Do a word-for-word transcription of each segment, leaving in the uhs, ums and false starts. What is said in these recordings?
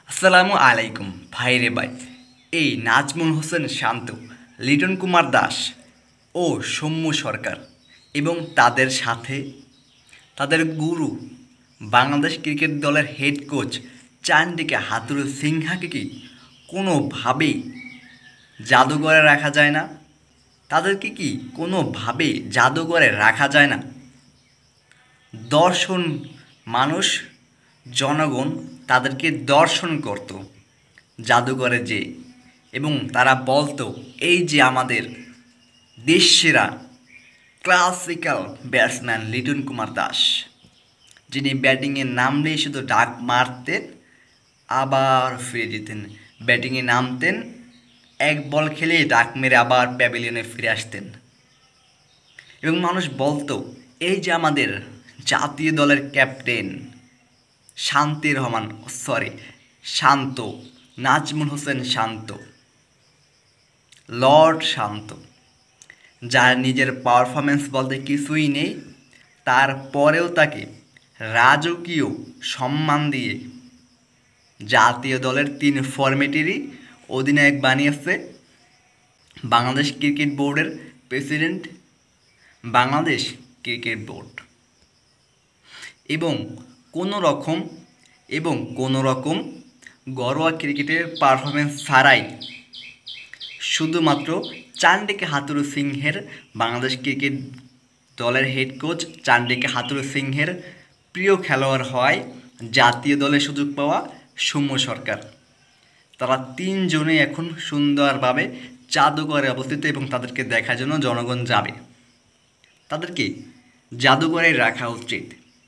আসসালামু আলাইকুম ভাই রে ভাই। এই নাজমুল হোসেন শান্ত, লিটন কুমার দাস ও সৌম্য সরকার এবং তাদের সাথে তাদের গুরু বাংলাদেশ ক্রিকেট দলের হেড কোচ চান্ডিকা হাথুরু সিংহাকে কি কোনোভাবেই জাদুঘরে রাখা যায় না? তাদেরকে কি কোনোভাবেই জাদুঘরে রাখা যায় না? দর্শন মানুষ, জনগণ তাদেরকে দর্শন করত জাদুঘরে যে, এবং তারা বলতো এই যে আমাদের দেশসেরা ক্লাসিক্যাল ব্যাটসম্যান লিটন কুমার দাস, যিনি ব্যাটিংয়ে নামলেই শুধু ডাক মারতেন আবার ফিরে যেতেন, ব্যাটিংয়ে নামতেন এক বল খেলেই ডাক মেরে আবার প্যাভিলিয়নে ফিরে আসতেন। এবং মানুষ বলতো এই যে আমাদের জাতীয় দলের captain Shanti Rahman, sorry Shanto, Najmul Hossain Shanto, lord Shanto, যার নিজের পারফরমেন্স বলতে কিছুই নেই, তারপরেও তাকে রাজকীয় সম্মান দিয়ে জাতীয় দলের তিন ফরম্যাটেরই অধিনায়ক বানিয়েছে বাংলাদেশ ক্রিকেট বোর্ডের প্রেসিডেন্ট, বাংলাদেশ ক্রিকেট বোর্ড। এবং কোনো রকম এবং কোনো রকম ঘরোয়া ক্রিকেটের পারফরমেন্স ছাড়াই শুধুমাত্র চান্ডিকা হাথুরু সিংহের, বাংলাদেশ ক্রিকেট দলের হেড কোচ চান্ডিকা হাথুরু সিংহের প্রিয় খেলোয়াড় হয় জাতীয় দলে সুযোগ পাওয়া সৌম্য সরকার। তারা তিনজনে এখন সুন্দরভাবে জাদুঘরে অবস্থিত এবং তাদেরকে দেখার জন্য জনগণ যাবে। তাদেরকে জাদুঘরে রাখা উচিত।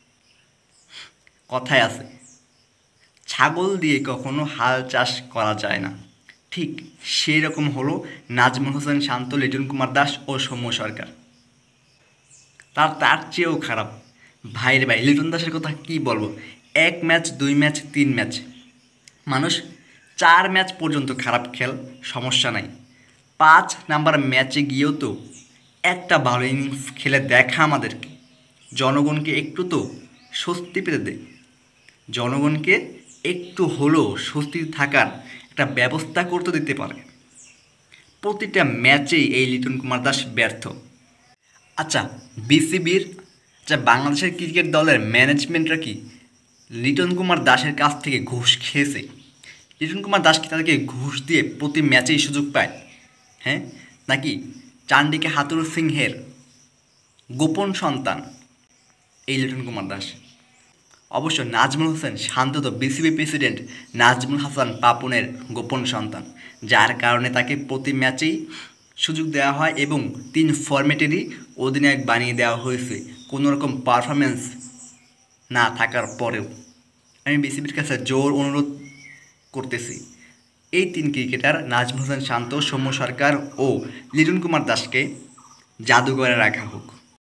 কথায় আছে ছাগল দিয়ে কখনো হাল চাষ করা যায় না, ঠিক সেই রকম হলো নাজমুল হোসেন শান্ত, লিটন কুমার দাস ও সৌম্য সরকার। তার তার চেয়েও খারাপ ভাইরে ভাই, লিটন দাসের কথা কি বলবো। এক ম্যাচ, দুই ম্যাচ, তিন ম্যাচ, মানুষ চার ম্যাচ পর্যন্ত খারাপ খেল, সমস্যা নাই। পাঁচ নাম্বার ম্যাচে গিয়েও তো একটা ভালো ইনিংস খেলে দেখা আমাদেরকে, জনগণকে একটু তো স্বস্তি পেতে দে, জনগণকে একটু হলেও স্বস্তি থাকার একটা ব্যবস্থা করতে দিতে পারে। প্রতিটা ম্যাচেই এই লিটন কুমার দাস ব্যর্থ। আচ্ছা, বিসিবির যা বাংলাদেশের ক্রিকেট দলের ম্যানেজমেন্টরা কি লিটন কুমার দাসের কাছ থেকে ঘুষ খেয়েছে? লিটন কুমার দাস কি তাদেরকে ঘুষ দিয়ে প্রতি ম্যাচেই সুযোগ পায়? হ্যাঁ, নাকি চান্ডিকা হাথুরু সিংহের গোপন সন্তান এই লিটন কুমার দাস? অবশ্য নাজমুল হোসেন শান্ত তো বিসিবি প্রেসিডেন্ট নাজমুল হাসান পাপনের গোপন সন্তান, যার কারণে তাকে প্রতি ম্যাচেই সুযোগ দেওয়া হয় এবং তিন ফরম্যাটেরই অধিনায়ক বানিয়ে দেওয়া হয়েছে কোনো রকম পারফরমেন্স না থাকার পরেও। আমি বিসিবির কাছে জোর অনুরোধ করতেছি এই তিন ক্রিকেটার নাজমুল হোসেন শান্ত, সৌম্য সরকার ও লিটন কুমার দাসকে জাদুঘরে রাখা হোক।